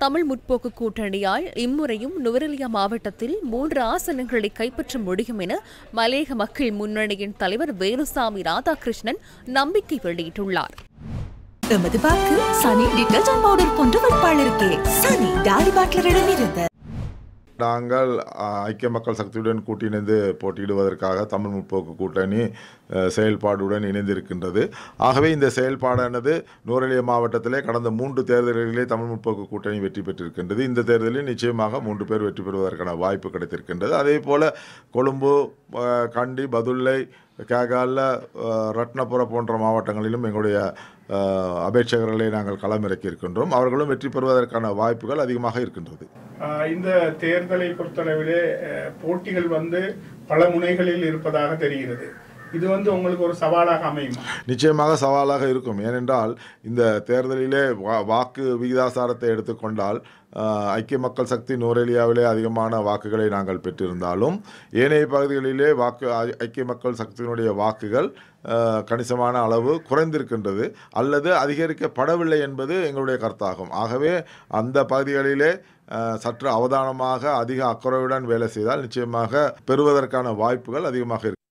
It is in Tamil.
தமிழ் முற்போக்கு கூட்டணியால் இம்முறையும் நுவரெலியா மாவட்டத்தில் 3 ஆசனங்களை கைப்பற்ற முடியும் என மலையக மக்கள் முன்னணியின் தலைவர் வேலுசாமி ராதாகிருஷ்ணன் நம்பிக்கை வெளியிட்டுள்ளார். எமது வாக்கு சனி டிடர்ஜென்ட் பவுடர் போன்ற வேட்பாளருக்கே. சனி டாடி பாட்லரிடம் இருந்து நாங்கள் ஐக்கிய மக்கள் சக்தியுடன் கூட்டிணைந்து போட்டியிடுவதற்காக தமிழ் முற்போக்கு கூட்டணி செயல்பாடுடன் இணைந்திருக்கின்றது. ஆகவே இந்த செயல்பாடானது நுவரெலியா மாவட்டத்திலே கடந்த 3 தேர்தல்களிலே தமிழ் முற்போக்கு கூட்டணி வெற்றி பெற்றிருக்கின்றது. இந்த தேர்தலில் நிச்சயமாக 3 பேர் வெற்றி பெறுவதற்கான வாய்ப்பு கிடைத்திருக்கின்றது. அதே போல கொழும்பு, கண்டி, பதுளை, கேகால, ரத்னபுர போன்ற மாவட்டங்களிலும் எங்களுடைய அபேட்சகர்களை நாங்கள் களமிறக்கி இருக்கின்றோம். அவர்களும் வெற்றி பெறுவதற்கான வாய்ப்புகள் அதிகமாக இருக்கின்றது. இந்த தேர்தலை பொறுத்தளவிலே போட்டிகள் பல முனைகளில் இருப்பதாக தெரிகிறது. இது உங்களுக்கு ஒரு சவாலாக அமையும்? நிச்சயமாக சவாலாக இருக்கும். ஏனென்றால் இந்த தேர்தலிலே வாக்கு விகிதாசாரத்தை எடுத்துக்கொண்டால் ஐக்கிய மக்கள் சக்தி நுவரெலியாவிலே அதிகமான வாக்குகளை நாங்கள் பெற்றிருந்தாலும் ஏனைய பகுதிகளிலே ஐக்கிய மக்கள் சக்தியினுடைய வாக்குகள் கணிசமான அளவு குறைந்திருக்கின்றது அல்லது அதிகரிக்கப்படவில்லை என்பது எங்களுடைய கருத்தாகும். ஆகவே அந்த பகுதிகளிலே சற்று அவதானமாக அதிக அக்கறையுடன் வேலை செய்தால் நிச்சயமாக பெறுவதற்கான வாய்ப்புகள் அதிகமாக இருக்கு.